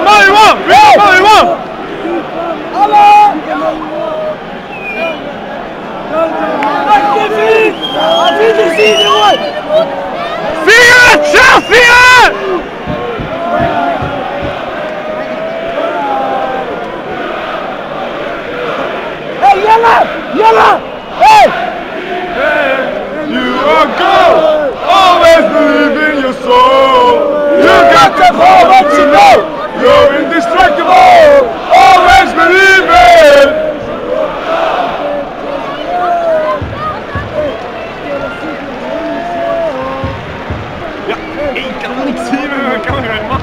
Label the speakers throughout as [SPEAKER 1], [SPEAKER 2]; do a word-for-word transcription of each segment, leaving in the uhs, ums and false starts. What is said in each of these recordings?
[SPEAKER 1] Molly one! We got Molly one! Vier! Chelsea!
[SPEAKER 2] Hey, Jelle! Jelle! Hey!
[SPEAKER 1] Hey! You are gold! Always believe in your soul! You got to hold what you know! You're indestructible! Always believe it! Ja, ik kan het niet zien met mijn camera, Max.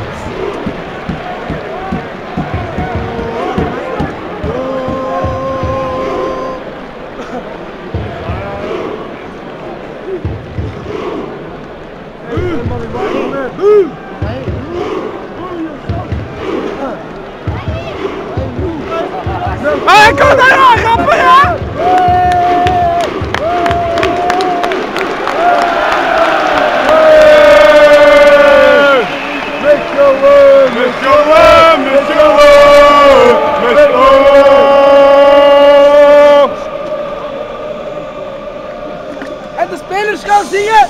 [SPEAKER 1] Hé, kom daar aan, grappen, ja!
[SPEAKER 2] Met je woord,
[SPEAKER 1] Met je woord, met je woord, met je woord.
[SPEAKER 2] En de spelers gaan zingen!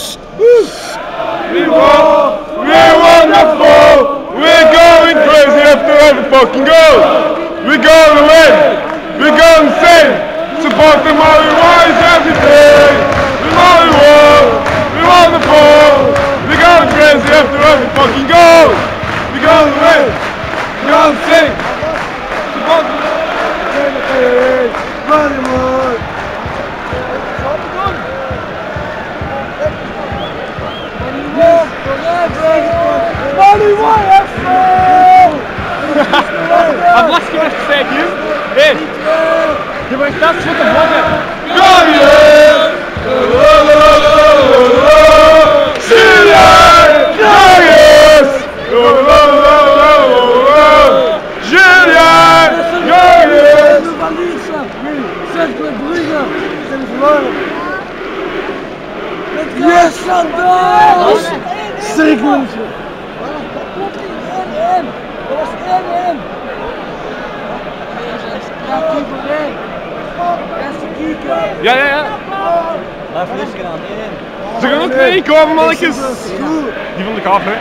[SPEAKER 1] We won, we wonderful, we're going crazy after every fucking goal. We're gonna win, we're gonna sing, support the Molly one is everything. We Molly one, we wonderful, we're going crazy after every fucking goal. We're gonna win, we're gonna sing, support the
[SPEAKER 2] Molly one! Molly one, F C!
[SPEAKER 1] I've lost you to say you. Hey, you went that's what the water. Go yes! Julien! Go yes! Julien! Go yes!
[SPEAKER 2] Cercle Brugge! Zijn verloren! Yes, Chantal! Zeker! Dat was één één! Ja, keeper één! Eerste keeper!
[SPEAKER 1] Ja, ja, ja.
[SPEAKER 3] Laat even rustig aan, één één.
[SPEAKER 1] Ze gaan ook mee komen, mannetjes. Die vond ik af, hè.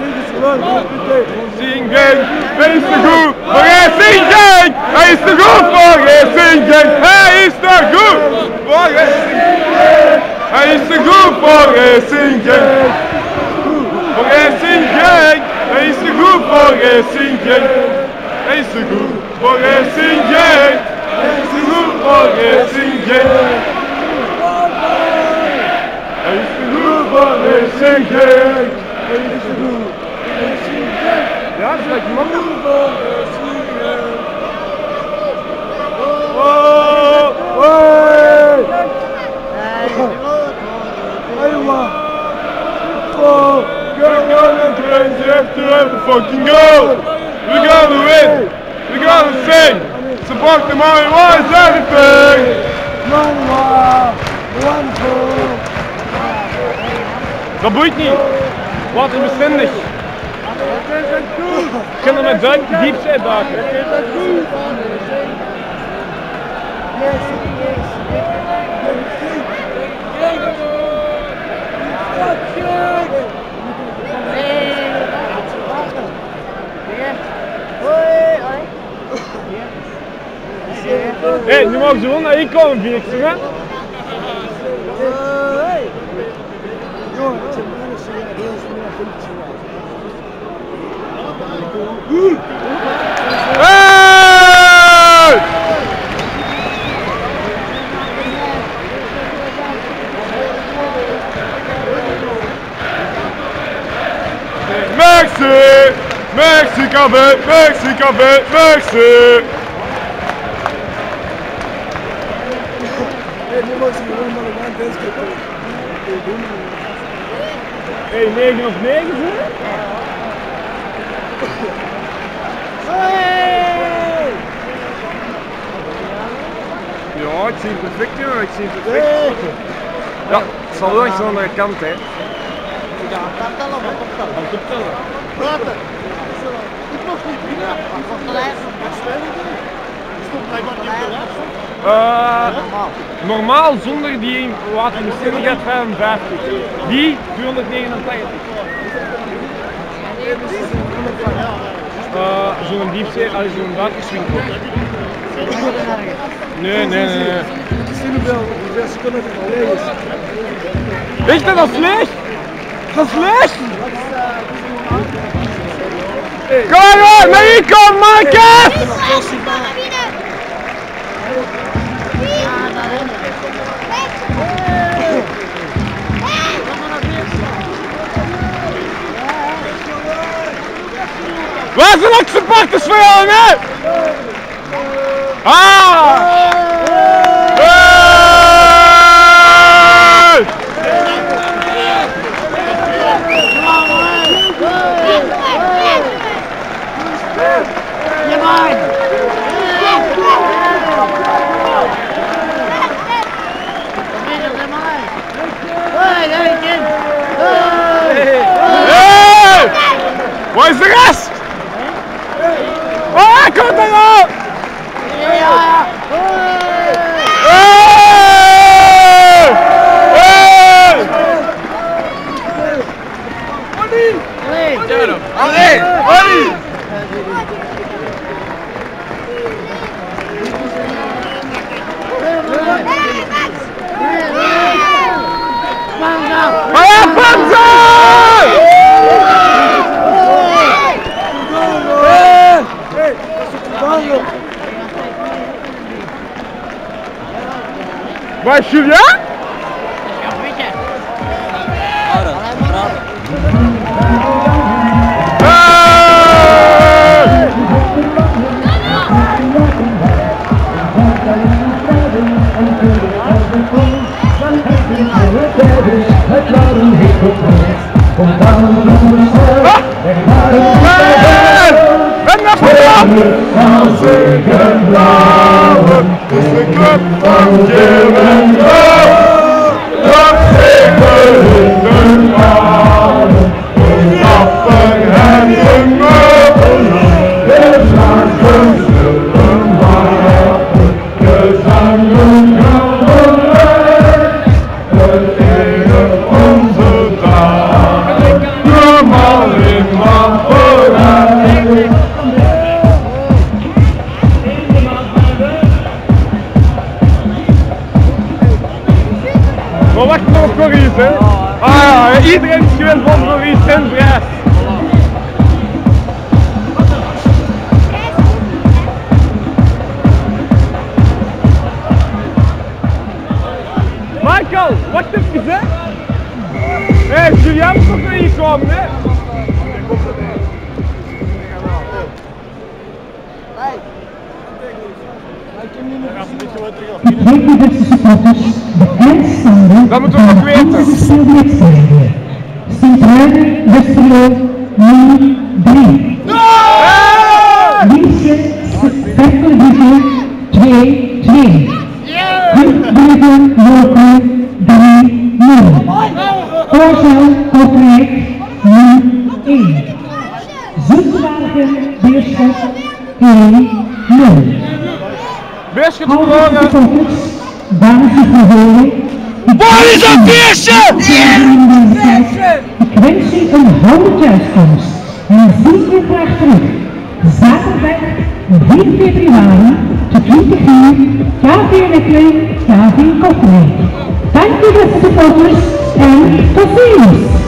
[SPEAKER 1] Zingen, hij is te goed voor Racing Genk! Hij is te goed voor Racing Genk! Hij is te goed voor Racing Genk! Hij is te goed voor Racing Genk! Voor Racing Genk! Hij is te goed voor Racing Genk! Hij is te goed voor Racing Genk! Hij is te goed voor Racing Genk! Hij is te goed voor Racing Genk! Hij is te goed. Ja, dat is lekker makkelijk. Oh, hey! Helemaal. Oh, we're gonna crazy after every fucking goal. We're gonna win. We're gonna sing. Support the Molly one is everything.
[SPEAKER 2] Molly one, one goal.
[SPEAKER 1] Dat boeit niet. Wat is bestendig. Ik kan er met duik diep zijn dagen. Hé, hey, nu mogen ze gewoon naar hier komen, vind ik, hè? Hey! Merci! Merci Café! Merci Café! Merci! Hey, negen of negen, hè?
[SPEAKER 2] Hey!
[SPEAKER 1] Ja, ik zie het perfect, joh. Ik zie het perfect. Ja, het zal wel eens aan de kant, hè.
[SPEAKER 3] Ja, kan tellen, maar kan tellen.
[SPEAKER 1] Kan het tellen.
[SPEAKER 2] Praten! Ik mag niet.
[SPEAKER 1] Uh, normaal zonder die waterbestendigheid vijfenvijftig. Die tweehonderdnegenentachtig. Uh, zo'n diepzee, als zo'n waterswinkel. Nee, nee, nee. Echt, dat is leeg? Dat is leeg? Kom maar, naar hier komen, Marcus! Waar zijn ook supporters voor jou, hè? Ah! Hey! Hey! Waar is de rest? Oh, hij komt er al! Hey! Hey! Allee! Allee! Allee, Panzer! Waar is Julia? Van zegen blauwen is de club van Jim en Joop. Dat zeker in de malen, de lappen en de meubelen. De zangen zullen wapen, de zangen gaan vooruit. Het ene onze dagen, de man in man vooruit. We wachten nog voor iets, hè? Ah ja, iedereen is gewend van voor iets en prijs. Michael, wacht even, hè? Hé, hey, Julian moet nog naar hier komen, hè? Dat moeten we nog weten.
[SPEAKER 4] Sint-Truiden, Westerlo, nul drie. Wietse, Vertelvisie, twee twee. Hulpbruggen, Lopen, drie nul. Oorsel, Kortrijk, nul één. Zoetwagen, Beerschot, één nul.
[SPEAKER 1] Beerschot gewonnen.
[SPEAKER 4] Dames en heren.
[SPEAKER 1] Waar is dat beestje?
[SPEAKER 4] Ik wens u een gouden thuiskomst en zie u graag terug. Zaterdag vier februari tot twintig uur, K V Mechelen, K V Kortrijk. Dank u beste supporters en tot ziens!